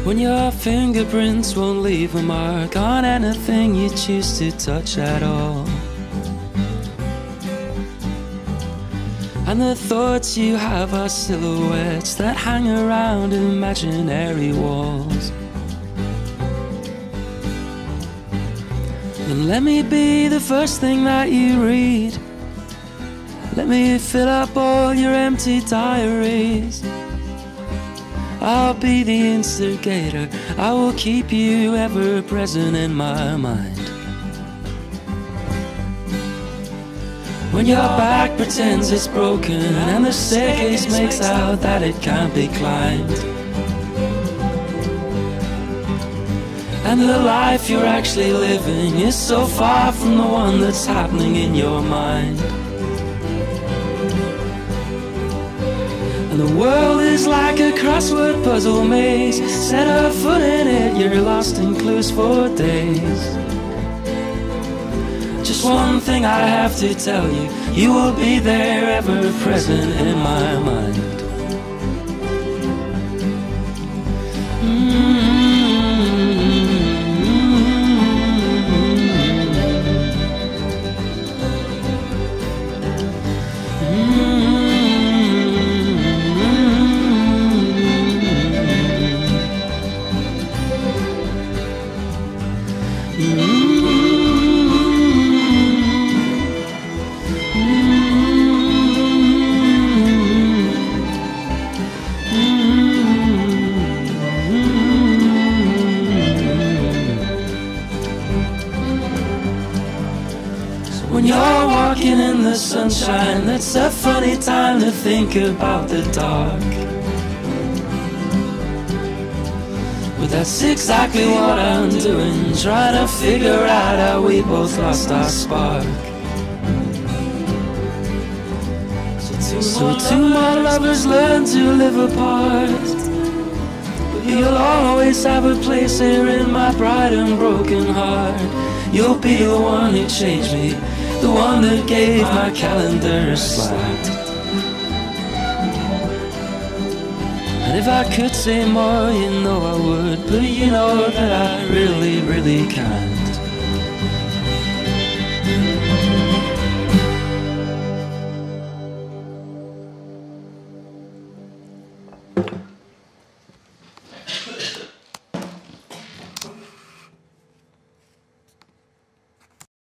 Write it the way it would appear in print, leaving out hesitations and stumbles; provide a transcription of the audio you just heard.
When your fingerprints won't leave a mark on anything you choose to touch at all, and the thoughts you have are silhouettes that hang around imaginary walls. Then let me be the first thing that you read. Let me fill up all your empty diaries. I'll be the instigator. I will keep you ever present in my mind. When your back pretends it's broken and the staircase makes out that it can't be climbed, and the life you're actually living is so far from the one that's happening in your mind, and the world is like a crossword puzzle maze. Set a foot in it, you're lost in clues for days. Just one thing I have to tell you, you will be there ever present in my mind. When you're walking in the sunshine, that's a funny time to think about the dark. But that's exactly what I'm doing, trying to figure out how we both lost our spark. So two more lovers learn to live apart, but you'll always have a place here in my bright and broken heart. You'll be the one who changed me, the one that gave my calendar a slant. And if I could say more, you know I would, but you know that I really, really can't.